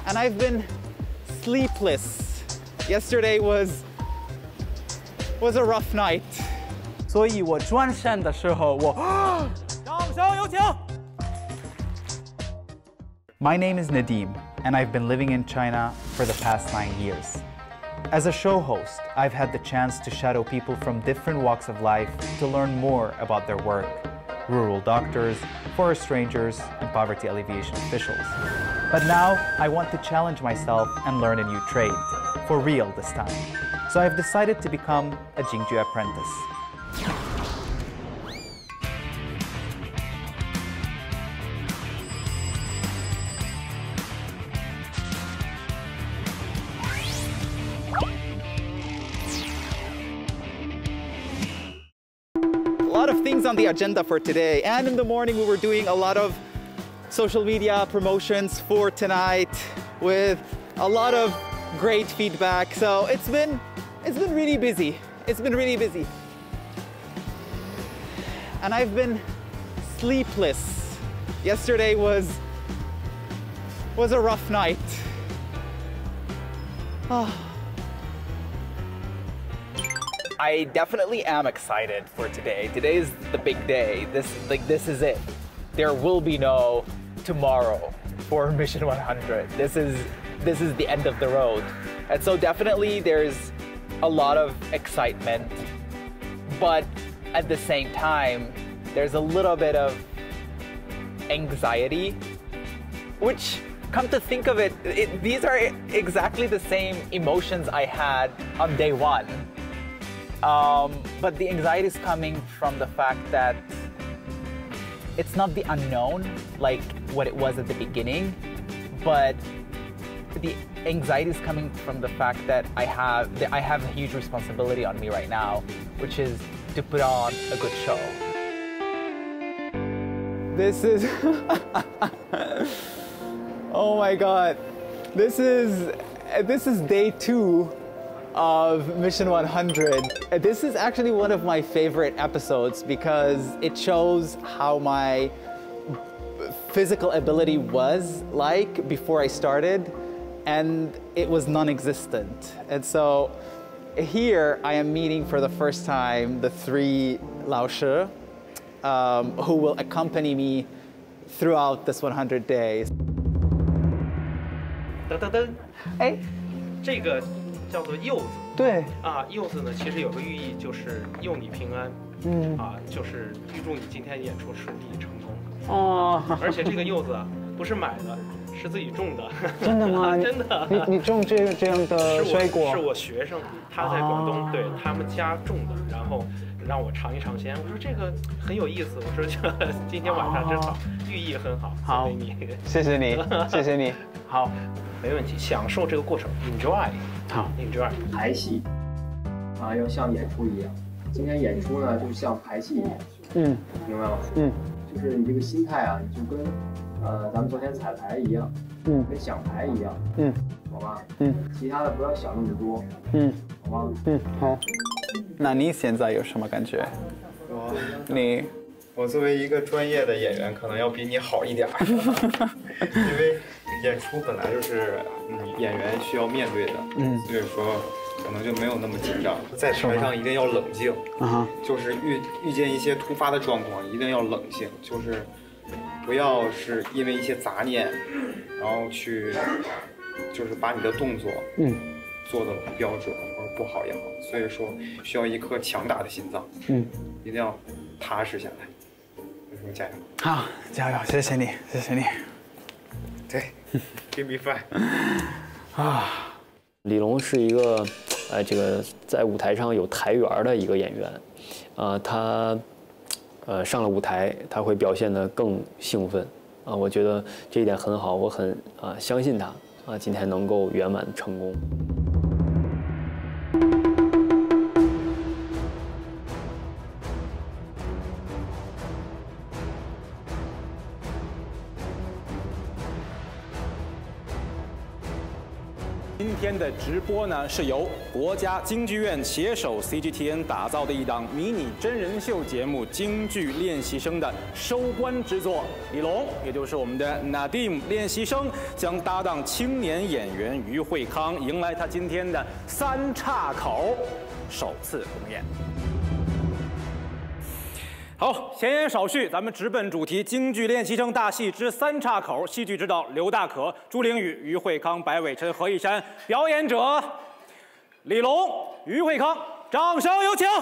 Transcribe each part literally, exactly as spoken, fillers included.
and I've been sleepless. Yesterday was was a rough night. 所以我专线的时候，我掌声有请。My name is Nadim, and I've been living in China for the past nine years. As a show host, I've had the chance to shadow people from different walks of life to learn more about their work. Rural doctors, forest rangers, and poverty alleviation officials. But now, I want to challenge myself and learn a new trade, for real this time. So I've decided to become a Jingju apprentice. A lot of things on the agenda for today, and in the morning we were doing a lot of social media promotions for tonight with a lot of great feedback. So it's been it's been really busy. It's been really busy. And I've been sleepless. Yesterday was was a rough night. Oh. I definitely am excited for today. Today is the big day. This like this is it. There will be no tomorrow for Mission one hundred. This is this is the end of the road. And so definitely there's a lot of excitement, but at the same time there's a little bit of anxiety, which, come to think of it, it these are exactly the same emotions I had on day one. Um, but the anxiety is coming from the fact that it's not the unknown like what it was at the beginning, but the anxiety is coming from the fact that I have that I have a huge responsibility on me right now, which is to put on a good show. This is oh my God, this is this is day two of Mission one hundred. This is actually one of my favorite episodes because it shows how my physical ability was like before I started, and it was non-existent. And so here I am meeting for the first time the three Lao Shi um, who will accompany me throughout this one hundred days. 噔噔噔， 哎， 这个叫做柚子。 对啊，柚子呢，其实有个寓意，就是佑你平安。嗯啊，就是预祝你今天演出顺利成功。哦，而且这个柚子啊，不是买的，是自己种的。 真的吗？ 真的。 你你种这这样的水果？ 是我学生，他在广东，哦、对他们家种的，然后让我尝一尝鲜。我说这个很有意思，我说这今天晚上真好，寓意很好。 好， 给你， 谢谢你，谢谢你。好， 没问题，享受这个过程 ，enjoy。好 ，enjoy。 排戏啊，要像演出一样。今天演出呢，就像排戏一样。嗯，明白吗？嗯，就是你这个心态啊，你就跟呃咱们昨天彩排一样，嗯，跟想排一样，嗯，好吧？嗯，其他的不要想那么多，嗯，好吗？嗯，好。 那你现在有什么感觉？ 我你， 我作为一个专业的演员，可能要比你好一点儿，因为演出本来就是你演员需要面对的，嗯，所以说可能就没有那么紧张。在台上一定要冷静，啊，就是遇遇见一些突发的状况，一定要冷静，就是不要是因为一些杂念，然后去就是把你的动作，嗯，做的不标准或者不好也好，所以说需要一颗强大的心脏，嗯，一定要踏实下来。所以说加油！ 好，加油！谢谢你，谢谢你。 对 ，Give me five。 啊，李龙是一个，呃，这个在舞台上有台缘的一个演员，呃，他，呃，上了舞台他会表现得更兴奋，啊，我觉得这一点很好，我很啊相信他，啊，今天能够圆满成功。 今天的直播呢，是由国家京剧院携手 C G T N 打造的一档迷你真人秀节目《京剧练习生》的收官之作。李龙，也就是我们的 Nadim 练习生，将搭档青年演员于慧康，迎来他今天的三岔口首次公演。 好，闲言少叙，咱们直奔主题。京剧练习生大戏之三岔口，戏剧指导刘大可、朱玲雨、于慧康、白伟晨、何一山，表演者李龙、于慧康，掌声有请。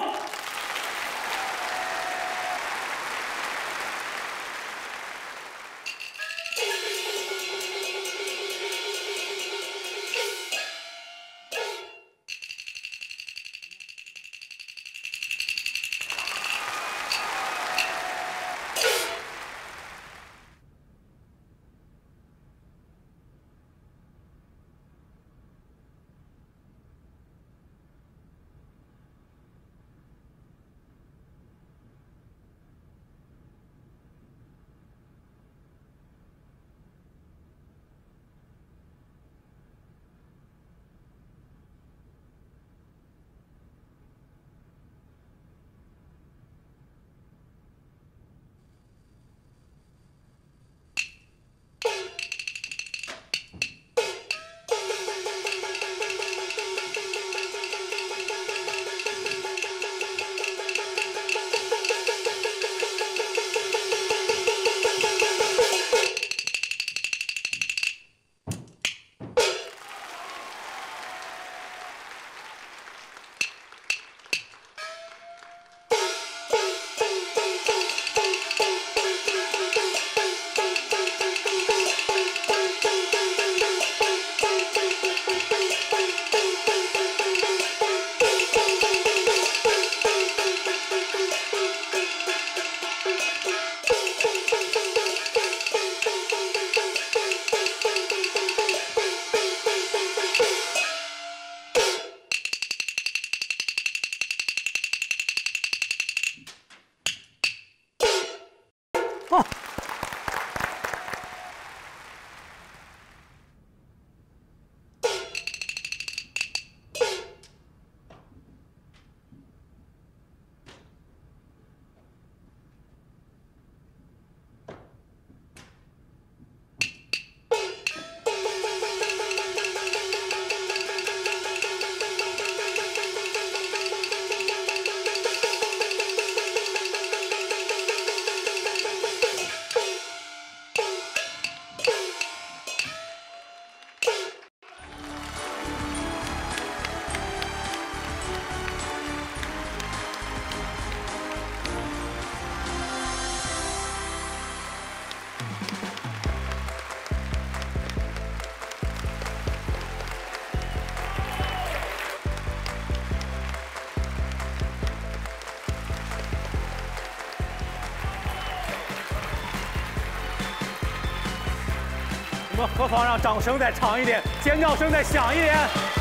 我们何妨让掌声再长一点，尖叫声再响一点。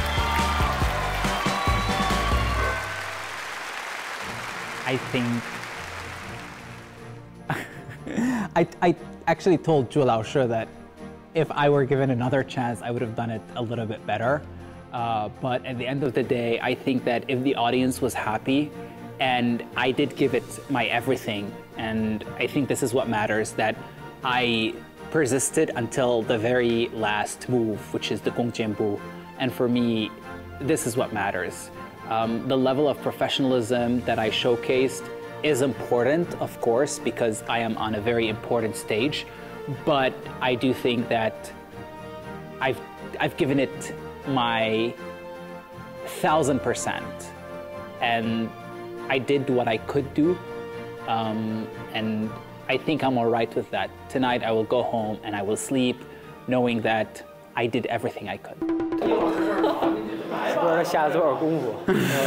I think I I actually told Zhu Laoshi that if I were given another chance, I would have done it a little bit better. Uh, but at the end of the day, I think that if the audience was happy, and I did give it my everything, and I think this is what matters, that I persisted until the very last move, which is the gongjianbu. And for me, this is what matters. Um, the level of professionalism that I showcased is important, of course, because I am on a very important stage. But I do think that I've, I've given it my thousand percent. And I did what I could do. Um, and I think I'm all right with that. Tonight I will go home and I will sleep knowing that I did everything I could. 我下了多少功夫？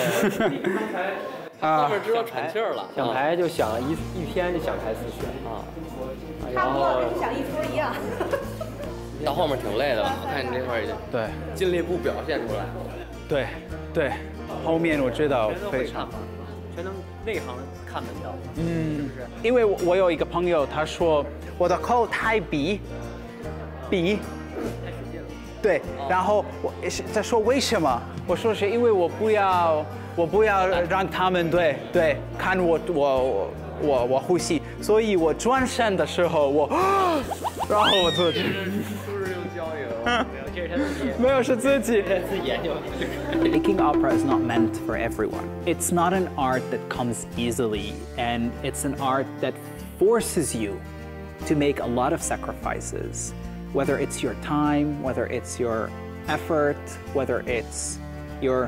后面知道喘气儿了。 想排就想一一天就想排四旋啊， 差不多跟想一出一样。 到后面挺累的了，我看你这块儿已经对尽力不表现出来。 对对，后面我知道非常。 全能内行看门道， 嗯，是不是？因为我有一个朋友，他说我的口太瘪，瘪， 太使劲了。 对，然后我是在说为什么？我说是因为我不要，我不要让他们对对看我我我我呼吸，所以我转身的时候我，然后我自己。 都是用胶油，这是他自己， 没有是自己。 自己研究。 Peking Opera is not meant for everyone. It's not an art that comes easily, and it's an art that forces you to make a lot of sacrifices, whether it's your time, whether it's your effort, whether it's your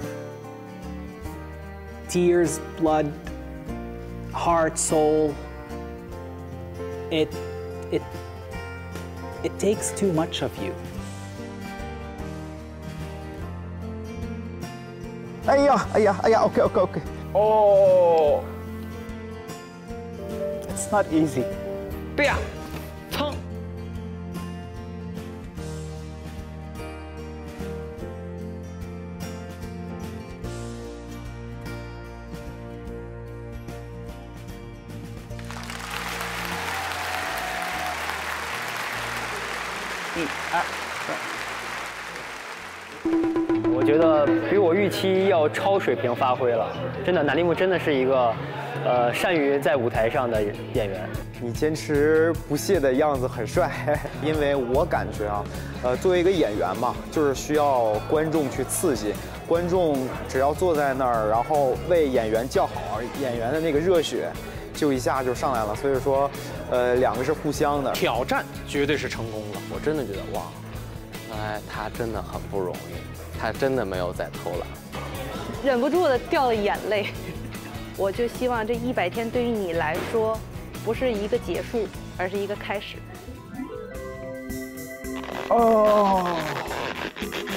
tears, blood, heart, soul. It, it, it takes too much of you. 哎呀，哎呀，哎呀 ，OK OK OK。哦 ，It's not easy。对呀，蹭。 一、二、三。我觉得比我预期要超水平发挥了，真的，南立木真的是一个，呃，善于在舞台上的演员。 你坚持不懈的样子很帅，因为我感觉啊，呃，作为一个演员嘛，就是需要观众去刺激，观众只要坐在那儿，然后为演员叫好，演员的那个热血就一下就上来了。所以说，呃，两个是互相的。 挑战绝对是成功了，我真的觉得哇，哎，他真的很不容易，他真的没有在偷懒， 忍不住的掉了眼泪。我就希望这一百天对于你来说，不是一个结束，而是一个开始。 哦。